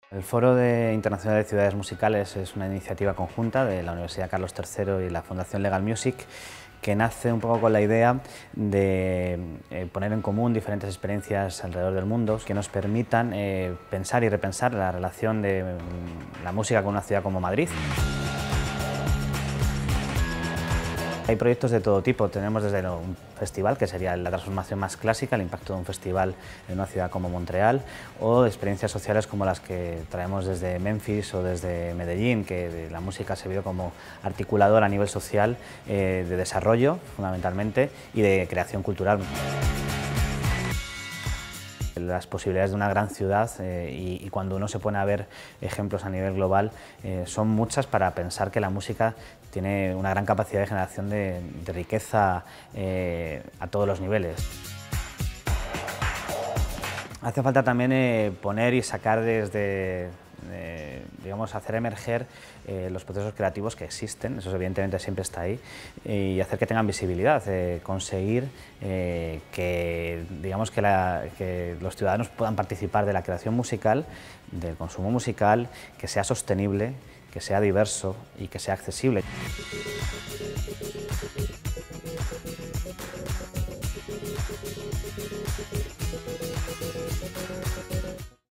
El Foro Internacional de Ciudades Musicales es una iniciativa conjunta de la Universidad Carlos III y la Fundación Legal Music, que nace un poco con la idea de poner en común diferentes experiencias alrededor del mundo que nos permitan pensar y repensar la relación de la música con una ciudad como Madrid. Hay proyectos de todo tipo, tenemos desde un festival, que sería la transformación más clásica, el impacto de un festival en una ciudad como Montreal, o experiencias sociales como las que traemos desde Memphis o desde Medellín, que la música ha servido como articulador a nivel social de desarrollo, fundamentalmente, y de creación cultural. Las posibilidades de una gran ciudad y cuando uno se pone a ver ejemplos a nivel global son muchas para pensar que la música tiene una gran capacidad de generación de riqueza a todos los niveles. Hace falta también poner y sacar desde, digamos, hacer emerger los procesos creativos que existen, eso evidentemente siempre está ahí, y hacer que tengan visibilidad, conseguir que, digamos, que los ciudadanos puedan participar de la creación musical, del consumo musical, que sea sostenible, que sea diverso y que sea accesible.